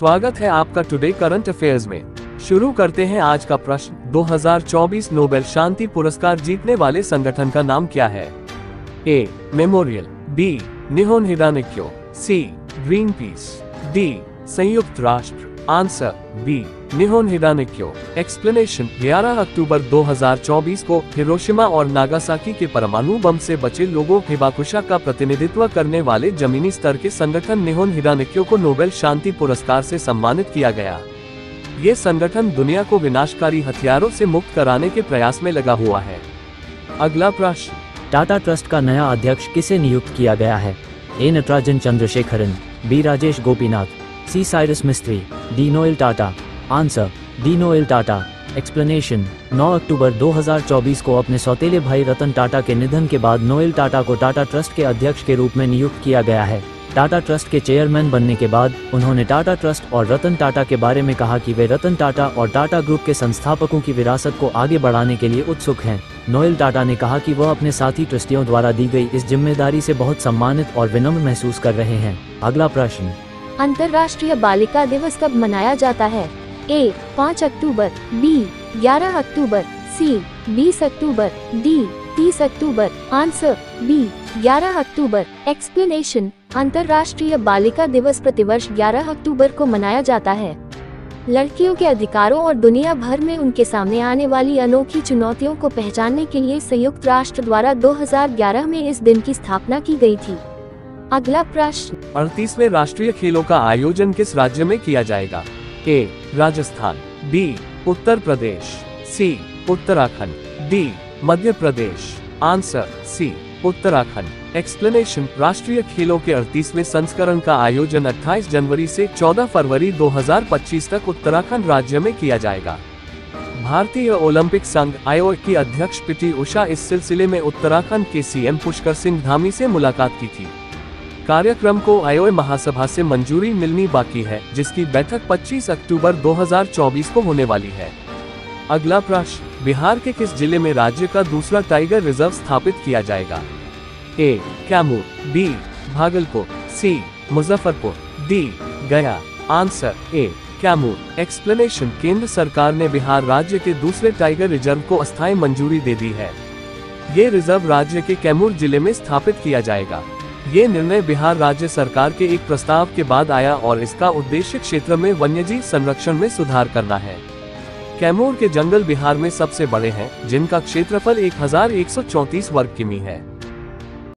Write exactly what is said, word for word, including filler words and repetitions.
स्वागत है आपका टुडे करंट अफेयर्स में। शुरू करते हैं आज का प्रश्न। दो हज़ार चौबीस नोबेल शांति पुरस्कार जीतने वाले संगठन का नाम क्या है? A. Memorial, B. Nihon Hidankyo, C. Greenpeace, D. संयुक्त राष्ट्र। Answer B. Nihon Hidankyo. Explanation. ग्यारह अक्टूबर दो हज़ार चौबीस को हिरोशिमा और नागासाकी के परमाणु बम से बचे लोगों हिबाकुशा का प्रतिनिधित्व करने वाले जमीनी स्तर के संगठन निहोन हिरानिक्यो को नोबेल शांति पुरस्कार से सम्मानित किया गया। ये संगठन दुनिया को विनाशकारी हथियारों से मुक्त कराने के प्रयास में लगा हुआ है। अगला प्रश्न। टाटा ट्रस्ट का नया अध्यक्ष किसे नियुक्त किया गया है? A. Natarajan Chandrasekaran, B. Rajesh Gopinath, C. Cyrus Mistry, D. Noel Tata. Answer D. Noel Tata. Explanation. नौ अक्टूबर दो हज़ार चौबीस को अपने सौतेले भाई रतन टाटा के निधन के बाद नोएल टाटा को टाटा ट्रस्ट के अध्यक्ष के रूप में नियुक्त किया गया है। टाटा ट्रस्ट के चेयरमैन बनने के बाद उन्होंने टाटा ट्रस्ट और रतन टाटा के बारे में कहा कि वे रतन टाटा और टाटा ग्रुप के संस्थापकों की विरासत को आगे बढ़ाने के लिए उत्सुक हैं। नोएल टाटा ने कहा कि वह अपने साथी ट्रस्टियों द्वारा दी गई इस जिम्मेदारी से बहुत सम्मानित और विनम्र महसूस कर रहे हैं। अगला प्रश्न। अंतर्राष्ट्रीय बालिका दिवस कब मनाया जाता है? ए. पाँच अक्टूबर, बी. ग्यारह अक्टूबर, सी. बीस अक्टूबर, डी. तीस अक्टूबर। Answer B. ग्यारह अक्टूबर। एक्सप्लेनेशन। अंतर्राष्ट्रीय बालिका दिवस प्रतिवर्ष ग्यारह अक्टूबर को मनाया जाता है। लड़कियों के अधिकारों और दुनिया भर में उनके सामने आने वाली अनोखी चुनौतियों को पहचानने के लिए संयुक्त राष्ट्र द्वारा दो हज़ार ग्यारह में इस दिन की स्थापना की गई थी। अगला प्रश्न। अड़तीसवें राष्ट्रीय खेलों का आयोजन किस राज्य में किया जाएगा? A. Rajasthan, B. Uttar Pradesh, C. Uttarakhand, D. Madhya Pradesh. Answer C. Uttarakhand. Explanation. राष्ट्रीय खेलों के अड़तीसवें संस्करण का आयोजन अट्ठाईस जनवरी से चौदह फरवरी दो हज़ार पच्चीस तक उत्तराखंड राज्य में किया जाएगा। भारतीय ओलंपिक संघ आयोग की अध्यक्ष पीटी उषा इस सिलसिले में उत्तराखंड के सीएम पुष्कर सिंह धामी से मुलाकात की थी। कार्यक्रम को आईओए महासभा से मंजूरी मिलनी बाकी है, जिसकी बैठक पच्चीस अक्टूबर दो हज़ार चौबीस को होने वाली है। अगला प्रश्न। बिहार के किस जिले में राज्य का दूसरा टाइगर रिजर्व स्थापित किया जाएगा? A. Kaimur, B. Bhagalpur, C. Muzaffarpur, D. Gaya. Answer A. Kaimur. Explanation. केंद्र सरकार ने बिहार राज्य के दूसरे टाइगर रिजर्व को अस्थायी मंजूरी दे दी है। ये रिजर्व राज्य के कैमूर जिले में स्थापित किया जाएगा। ये निर्णय बिहार राज्य सरकार के एक प्रस्ताव के बाद आया और इसका उद्देश्य क्षेत्र में वन्यजीव संरक्षण में सुधार करना है। कैमूर के जंगल बिहार में सबसे बड़े हैं, जिनका क्षेत्रफल एक हज़ार एक सौ चौंतीस वर्ग किमी है।